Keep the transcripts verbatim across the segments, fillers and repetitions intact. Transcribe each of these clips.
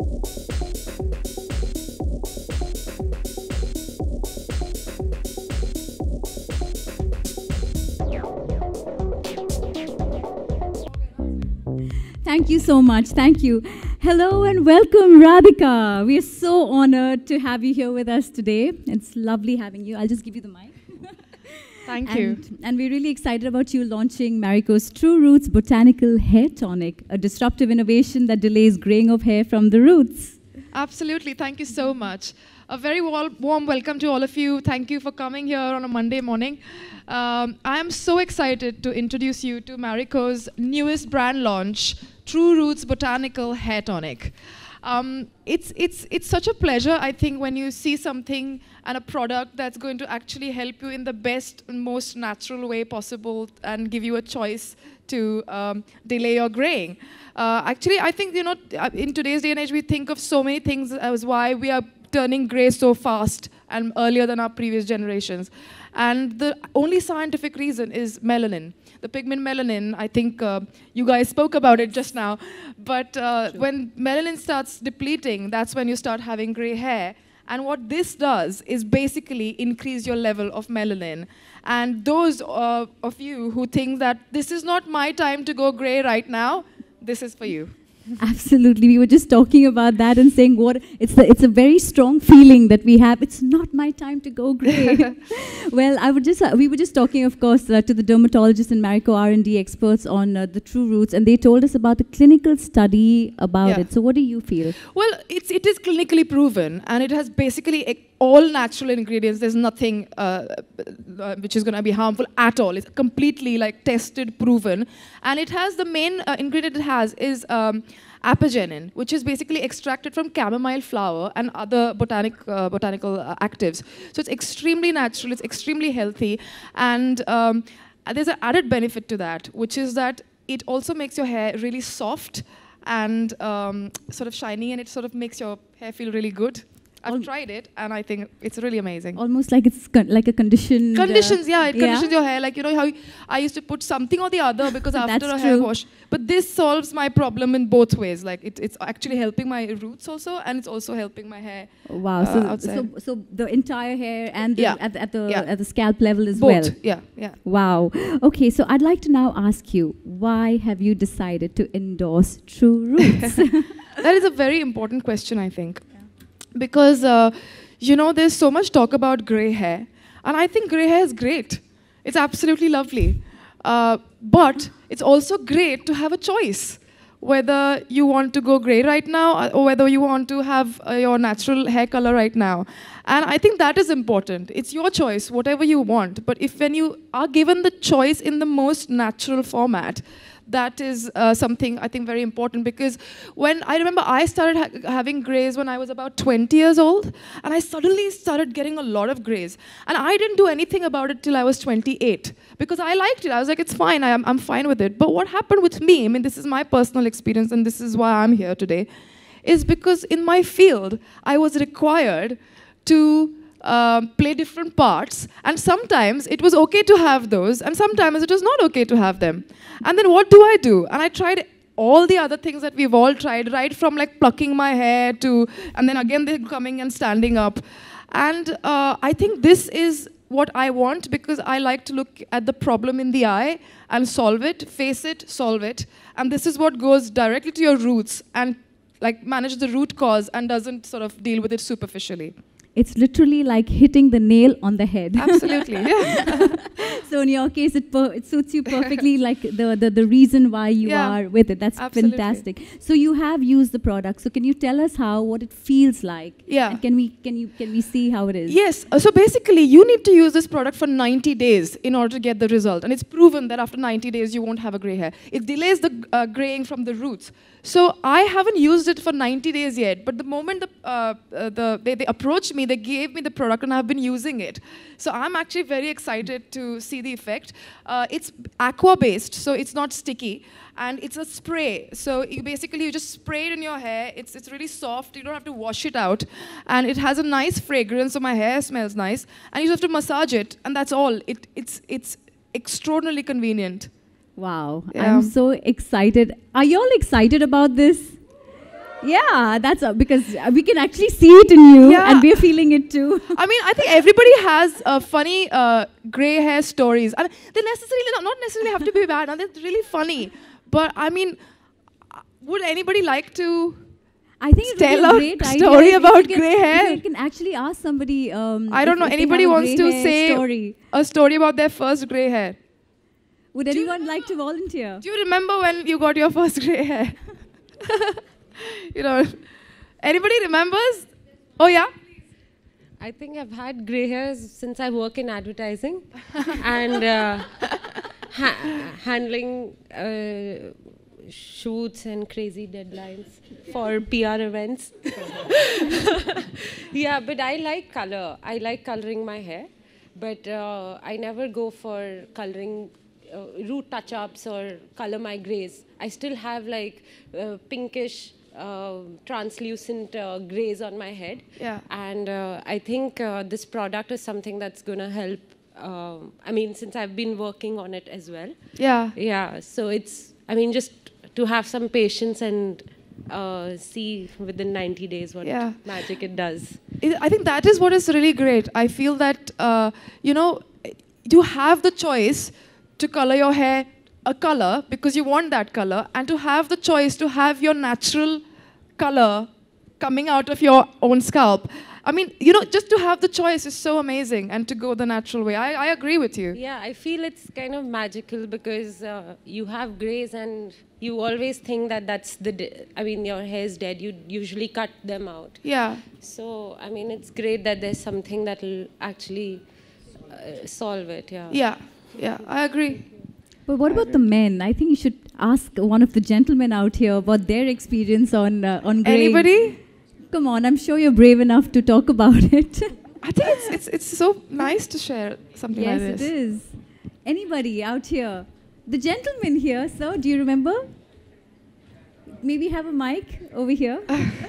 Thank you so much. Thank you. Hello and welcome, Radhika. We are so honored to have you here with us today. It's lovely having you. I'll just give you the mic. Thank and, you. And we're really excited about you launching Marico's True Roots Botanical Hair Tonic, a disruptive innovation that delays graying of hair from the roots. Absolutely. Thank you so much. A very warm, warm welcome to all of you. Thank you for coming here on a Monday morning. Um, I am so excited to introduce you to Marico's newest brand launch, True Roots Botanical Hair Tonic. Um, it's, it's, it's such a pleasure, I think, when you see something and a product that's going to actually help you in the best and most natural way possible and give you a choice to um, delay your graying. Uh, actually, I think, you know, in today's day and age, we think of so many things as why we are turning gray so fast and earlier than our previous generations. And the only scientific reason is melanin. The pigment melanin, I think uh, you guys spoke about it just now. But uh, sure. When melanin starts depleting, that's when you start having gray hair. And what this does is basically increase your level of melanin. And those uh, of you who think that this is not my time to go gray right now, this is for you. Absolutely. We were just talking about that and saying what it's the, it's a very strong feeling that we have. It's not my time to go gray. Well, I would just uh, we were just talking, of course, uh, to the dermatologists and Marico R and D experts on uh, the True Roots, and they told us about the clinical study about yeah. it. So what do you feel? Well, it's, it is clinically proven, and it has basically all natural ingredients. There's nothing uh, uh, which is going to be harmful at all. It's completely like tested, proven. And it has the main uh, ingredient it has is um, apigenin, which is basically extracted from chamomile flower and other botanic, uh, botanical uh, actives. So it's extremely natural, it's extremely healthy. And um, there's an added benefit to that, which is that it also makes your hair really soft and um, sort of shiny, and it sort of makes your hair feel really good. I've Al tried it, and I think it's really amazing. Almost like it's con like a condition. Conditions, uh, yeah, it conditions yeah. your hair. Like, you know, how I used to put something or the other because after a true. hair wash. But this solves my problem in both ways. Like, it, it's actually helping my roots also, and it's also helping my hair. Wow, uh, so, so so the entire hair and the, yeah. at, the, at, the, yeah. at the scalp level as both. well. Yeah, yeah. Wow. Okay, so I'd like to now ask you, why have you decided to endorse True Roots? That is a very important question, I think. Yeah. Because, uh, you know, there's so much talk about gray hair. And I think gray hair is great. It's absolutely lovely. Uh, but it's also great to have a choice. Whether you want to go gray right now or whether you want to have uh, your natural hair color right now. And I think that is important. It's your choice, whatever you want. But if when you are given the choice in the most natural format, that is uh, something I think very important, because when I remember I started ha having grays when I was about twenty years old, and I suddenly started getting a lot of grays. And I didn't do anything about it till I was twenty-eight, because I liked it. I was like, it's fine, I am, I'm fine with it. But what happened with me, I mean, this is my personal experience, and this is why I'm here today, is because in my field, I was required to Um, play different parts, and sometimes it was okay to have those, and sometimes it was not okay to have them. And then what do I do? And I tried all the other things that we've all tried, right from like plucking my hair to, and then again they're coming and standing up. And uh, I think this is what I want, because I like to look at the problem in the eye and solve it, face it, solve it. And this is what goes directly to your roots and like manage the root cause and doesn't sort of deal with it superficially. It's literally like hitting the nail on the head. Absolutely, yeah. So in your case, it, per it suits you perfectly, like the, the, the reason why you yeah. are with it. That's Absolutely. Fantastic. So you have used the product. So can you tell us how, what it feels like? Yeah. And can we, can, you, can we see how it is? Yes. Uh, so basically, you need to use this product for ninety days in order to get the result. And it's proven that after ninety days, you won't have a gray hair. It delays the uh, graying from the roots. So I haven't used it for ninety days yet, but the moment the, uh, uh, the, they, they approached me, they gave me the product and I've been using it. So I'm actually very excited to see the effect. Uh, it's aqua-based, so it's not sticky, and it's a spray. So you basically, you just spray it in your hair. It's, it's really soft. You don't have to wash it out. And it has a nice fragrance, so my hair smells nice. And you just have to massage it, and that's all. It, it's, it's extraordinarily convenient. Wow, yeah. I'm so excited. Are you all excited about this? Yeah, that's uh, because we can actually see it in you, Yeah. and we're feeling it too. I mean, I think everybody has uh, funny uh, grey hair stories. I mean, they necessarily not, not necessarily have to be bad. They're really funny. But I mean, would anybody like to I think it tell would be a a great story idea if about you can, grey hair? If you can actually ask somebody. Um, I don't if, know. if they Anybody have a wants grey to hair say story. a story about their first grey hair? Would Do anyone you- like to volunteer? Do you remember when you got your first grey hair? You know, anybody remembers? Oh yeah. I think I've had grey hairs since I work in advertising and uh, ha handling uh, shoots and crazy deadlines for P R events. Yeah, but I like color. I like coloring my hair, but uh, I never go for coloring uh, root touch-ups or color my grays. I still have like uh, pinkish, uh, translucent uh, grays on my head. Yeah. And uh, I think uh, this product is something that's going to help. Um, I mean, since I've been working on it as well. Yeah. Yeah, so it's, I mean, just to have some patience and uh, see within ninety days what Yeah. magic it does. I I think that is what is really great. I feel that, uh, you know, you have the choice to color your hair a color because you want that color, and to have the choice to have your natural color coming out of your own scalp. I mean, you know, just to have the choice is so amazing, and to go the natural way. I, I agree with you. Yeah, I feel it's kind of magical because uh, you have grays and you always think that that's the, de- I mean, your hair's dead. You usually cut them out. Yeah. So, I mean, it's great that there's something that will actually uh, solve it, yeah. Yeah. Yeah, I agree. But what about the men? I think you should ask one of the gentlemen out here about their experience on uh, on graying. Anybody? Come on, I'm sure you're brave enough to talk about it. I think it's, it's, it's so nice to share something Yes, like it this. is. Anybody out here? The gentleman here, sir, do you remember? Maybe have a mic over here.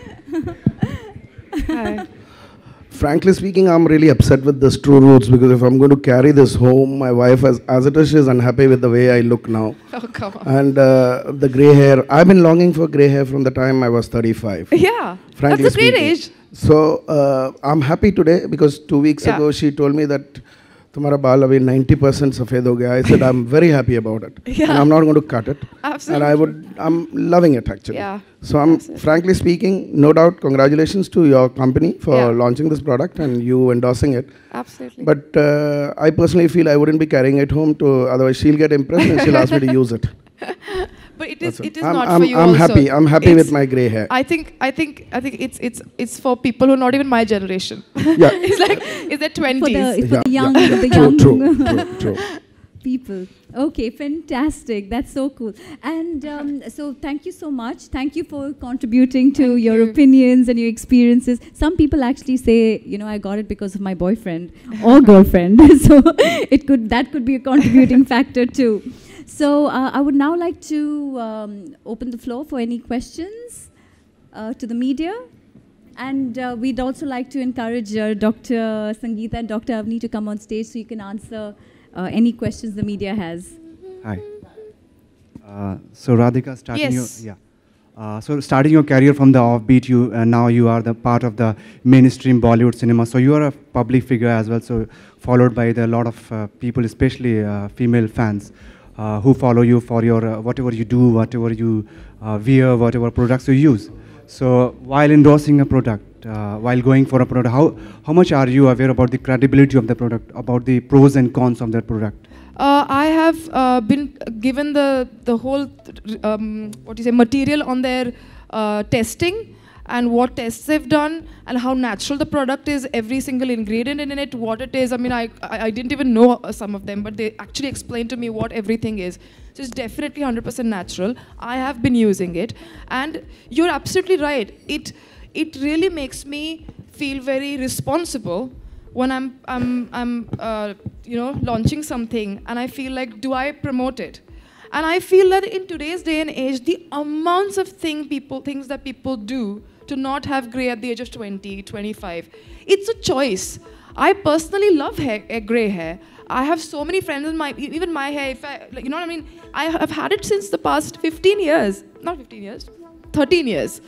Hi. Frankly speaking, I'm really upset with this True Roots because if I'm going to carry this home, my wife, as, as it is, she's unhappy with the way I look now. Oh, come on. And uh, the grey hair, I've been longing for grey hair from the time I was thirty-five. Yeah, Frankly that's a great speaking. age. So uh, I'm happy today because two weeks Yeah. ago she told me that तुम्हारा बाल अभी ninety percent सफेद हो गया. I said I'm very happy about it. Yeah. And I'm not going to cut it. Absolutely. And I would, I'm loving it actually. Yeah. So I'm, Absolutely. frankly speaking, no doubt, congratulations to your company for Yeah. launching this product and you endorsing it. Absolutely. But uh, I personally feel I wouldn't be carrying it home to, otherwise she'll get impressed and she'll ask me to use it. But it is, That's it is I'm, not I'm, for you I'm also. happy. I'm happy It's- with my grey hair. I think, I think, I think it's, it's, it's for people who are not even my generation. Yeah. It's like, it's their For twenties. the, for the Yeah, young, yeah. the True, young true, true, true. people. Okay, fantastic. That's so cool. And um, so thank you so much. Thank you for contributing to Thank your you. opinions and your experiences. Some people actually say, you know, I got it because of my boyfriend or girlfriend. So it could that could be a contributing factor too. So uh, I would now like to um, open the floor for any questions uh, to the media. And uh, we'd also like to encourage uh, Doctor Sangeeta and Doctor Avni to come on stage so you can answer uh, any questions the media has. Hi. Uh, so Radhika, starting Yes. your yeah. Uh, so starting your career from the offbeat, you uh, now you are the part of the mainstream Bollywood cinema. So you are a public figure as well. So followed by the lot of uh, people, especially uh, female fans, uh, who follow you for your uh, whatever you do, whatever you uh, wear, whatever products you use. So while endorsing a product, uh, while going for a product, how how much are you aware about the credibility of the product, about the pros and cons of that product? Uh, I have uh, been given the the whole um, what do you say material on their uh, testing and what tests they've done and how natural the product is, every single ingredient in it, what it is. I mean, I I, I didn't even know uh, some of them, but they actually explained to me what everything is. So it's definitely one hundred percent natural. I have been using it, and you're absolutely right. It it really makes me feel very responsible when I'm, I'm, I'm uh, you know, launching something and I feel like, do I promote it? And I feel that in today's day and age, the amounts of thing people, things that people do to not have grey at the age of twenty, twenty-five, it's a choice. I personally love hair, uh, grey hair. I have so many friends in my, even my hair, if I, like, you know what I mean? I have had it since the past fifteen years, not fifteen years, thirteen years.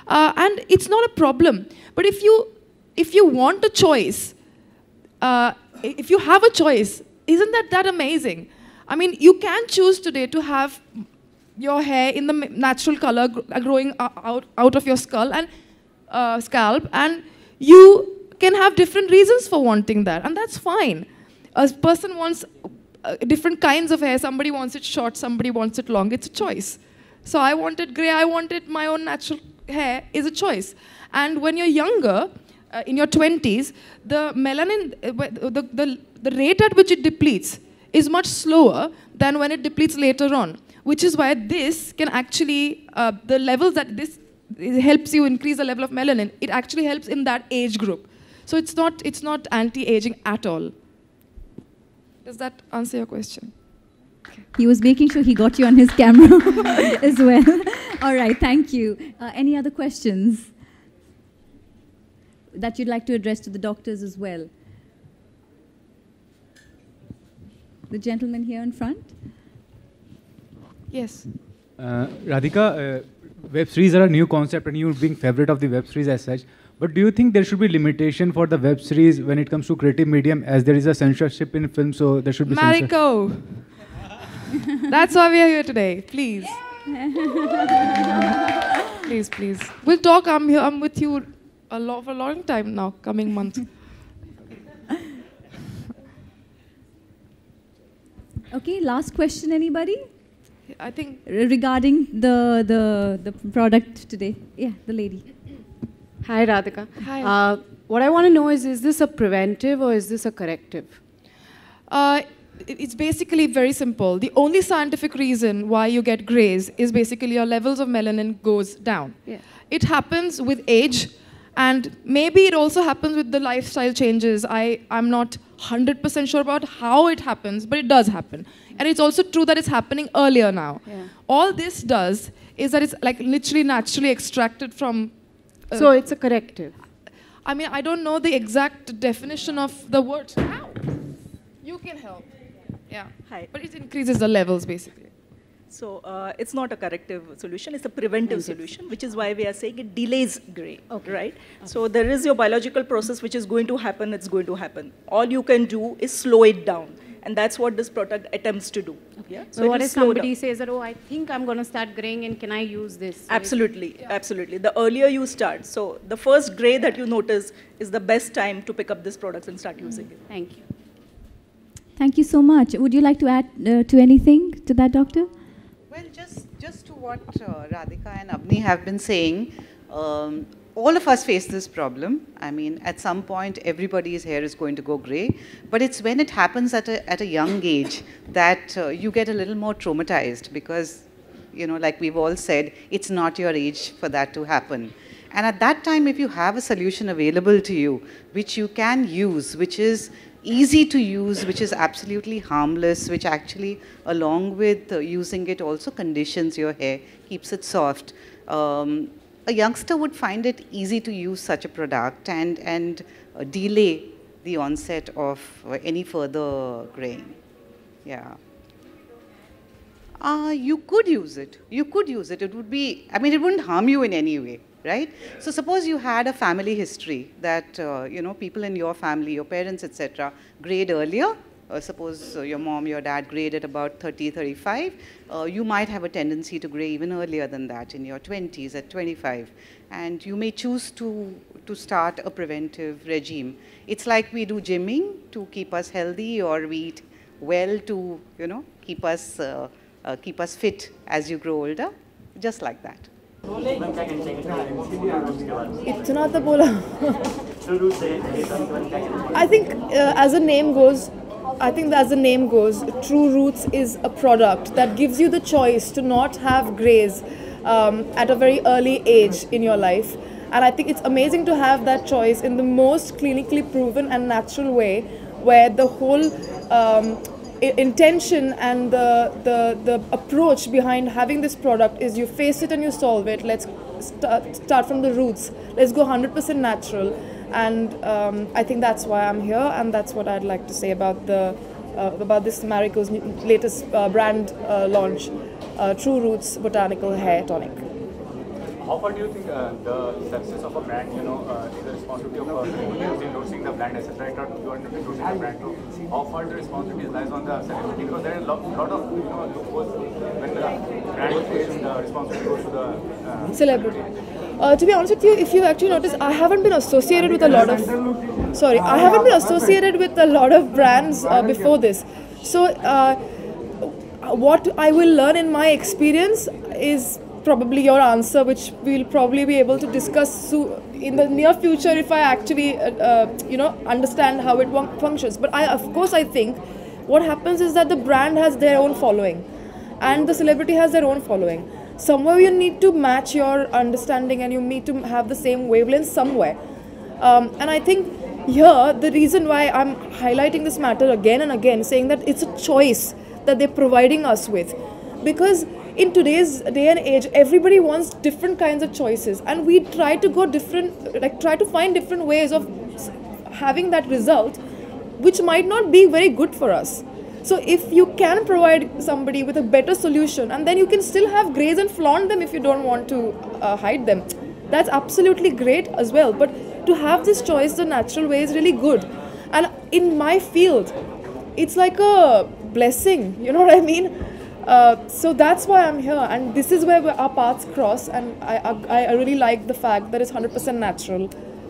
Uh, and it's not a problem. But if you, if you want a choice, uh, if you have a choice, isn't that that amazing? I mean, you can choose today to have your hair in the natural color growing out, out of your skull and uh, scalp, and you can have different reasons for wanting that, and that's fine. A person wants uh, different kinds of hair. Somebody wants it short, somebody wants it long. It's a choice. So I wanted gray, I wanted my own natural hair is a choice. And when you're younger, uh, in your twenties, the melanin, uh, the, the, the rate at which it depletes is much slower than when it depletes later on, which is why this can actually, uh, the levels that this helps you increase the level of melanin, it actually helps in that age group. So it's not, it's not anti-aging at all. Does that answer your question? Okay. He was making sure he got you on his camera as well. All right, thank you. Uh, any other questions that you'd like to address to the doctors as well? The gentleman here in front. Yes. Uh, Radhika, uh, web series are a new concept and you being favorite of the web series as such. But do you think there should be limitation for the web series when it comes to creative medium, as there is a censorship in film, so there should be Mariko. That's why we are here today. Please. please, please. We'll talk. I'm here. I'm with you a lot for a long time now, coming months. Okay, last question, anybody? I think regarding the the the product today. Yeah, the lady. Hi, Radhika. Hi. Uh, what I want to know is, is this a preventive or is this a corrective? Uh, it's basically very simple. The only scientific reason why you get grays is basically your levels of melanin goes down. Yeah. It happens with age, and maybe it also happens with the lifestyle changes. I, I'm not one hundred percent sure about how it happens, but it does happen. And it's also true that it's happening earlier now. Yeah. All this does is that it's like literally naturally extracted from... Uh, so it's a corrective? I mean, I don't know the exact definition of the word. Ow! You can help. Yeah. Hi. But it increases the levels, basically. So uh, it's not a corrective solution, it's a preventive solution, which is why we are saying it delays gray, okay. right? Okay. So there is your biological process which is going to happen, it's going to happen. All you can do is slow it down. And that's what this product attempts to do. Okay. Yeah? So, so what if somebody down. says that, oh, I think I'm going to start graying and can I use this? Absolutely, yeah. absolutely. The earlier you start, so the first gray that you notice is the best time to pick up this product and start mm. using it. Thank you. Thank you so much. Would you like to add uh, to anything to that, doctor? Well, just, just to what uh, Radhika and Abni have been saying, um, all of us face this problem. I mean, at some point, everybody's hair is going to go gray. But it's when it happens at a, at a young age that uh, you get a little more traumatized because, you know, like we've all said, it's not your age for that to happen. And at that time, if you have a solution available to you, which you can use, which is easy to use, which is absolutely harmless, which actually, along with uh, using it, also conditions your hair, keeps it soft. Um, a youngster would find it easy to use such a product and, and uh, delay the onset of uh, any further graying. Yeah. Uh, you could use it. You could use it. It would be, I mean, it wouldn't harm you in any way, right? So suppose you had a family history that, uh, you know, people in your family, your parents, et cetera, grayed earlier. Uh, suppose uh, your mom, your dad grayed at about thirty, thirty-five. Uh, you might have a tendency to gray even earlier than that in your twenties, at twenty-five. And you may choose to, to start a preventive regime. It's like we do gymming to keep us healthy, or we eat well to, you know, keep us, uh, uh, keep us fit as you grow older, just like that. इतना तो बोला I think uh, as the name goes, I think as the name goes, True Roots is a product that gives you the choice to not have grays um, at a very early age in your life. And I think it's amazing to have that choice in the most clinically proven and natural way, where the whole um, intention and the, the, the approach behind having this product is you face it and you solve it. Let's start, start from the roots. Let's go one hundred percent natural. And um, I think that's why I'm here, and that's what I'd like to say about the uh, about this Mariko's latest uh, brand uh, launch, uh, True Roots Botanical Hair Tonic. how far do you think uh, the success of a brand, you know, uh, is the responsibility of uh, celebrities endorsing the brand as right? Not you are endorsing the brand. So how far the responsibility lies on the celebrity? Because there are a lot, lot of you know loopholes when the brand fails, the responsibility goes to the uh, celebrity. Uh, to be honest with you, if you actually notice, I haven't been associated with a lot of. Sorry, I haven't been associated with a lot of brands uh, before this. So uh, what I will learn in my experience is probably your answer, which we'll probably be able to discuss so in the near future if I actually, uh, uh, you know, understand how it functions. But I, of course, I think what happens is that the brand has their own following, and the celebrity has their own following. Somewhere you need to match your understanding, and you need to have the same wavelength somewhere. Um, and I think here the reason why I'm highlighting this matter again and again, saying that it's a choice that they're providing us with, because in today's day and age, everybody wants different kinds of choices, and we try to go different, like try to find different ways of having that result, which might not be very good for us. So if you can provide somebody with a better solution, and then you can still have grays and flaunt them if you don't want to uh, hide them, that's absolutely great as well. But to have this choice the natural way is really good. And in my field, it's like a blessing, you know what I mean? Uh, so that's why I'm here, and this is where our paths cross, and I, I, I really like the fact that it's one hundred percent natural.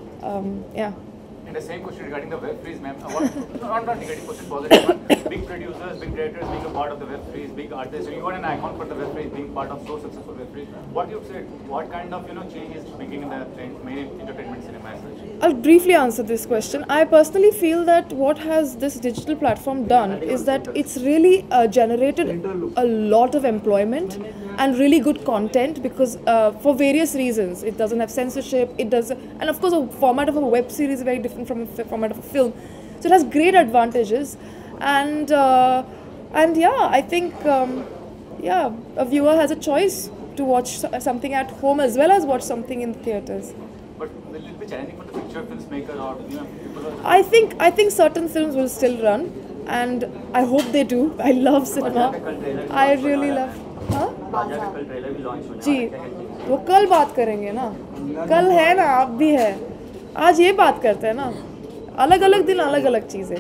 Um, yeah. And the same question regarding the web series, ma'am. What, not, not negative question, positive one. Big producers, big directors being a part of the web series, big artists. You are an icon for the web series, being part of so successful web series. What you said, what kind of you know change is making in the main entertainment cinema as such? I'll briefly answer this question. I personally feel that what has this digital platform done is that it's really uh, generated a lot of employment and really good content, because uh, for various reasons. It doesn't have censorship, it does, and of course the format of a web series is very different from a format of a film. So it has great advantages, and uh, and yeah, I think um, yeah, a viewer has a choice to watch something at home as well as watch something in the theaters. But will it be challenging for the future films maker, or you know, people are I think I think certain films will still run, and I hope they do. I love cinema. I really love. हाँ? जी, वो कल बात करेंगे ना. कल है ना, आप भी है. आज ये बात करते हैं ना. अलग अलग दिन अलग अलग चीजें.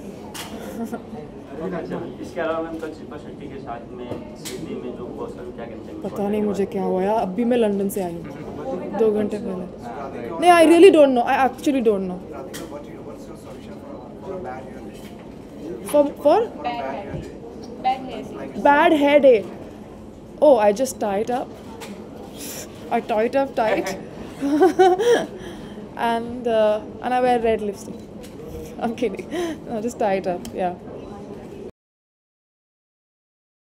इसके अलावा मैम कल शिल्पा शेट्टी के साथ में सिडनी में जो हुआ सर क्या कहते हैं? पता नहीं मुझे क्या हुआ यार. अभी मैं लंदन से आई हूँ दो घंटे पहले. नहीं, I really don't know. I actually don't know. For for bad hair day. Oh, I just tie it up. I tie it up tight. and uh, and I wear red lipstick. I'm kidding. No, just tie it up. Yeah.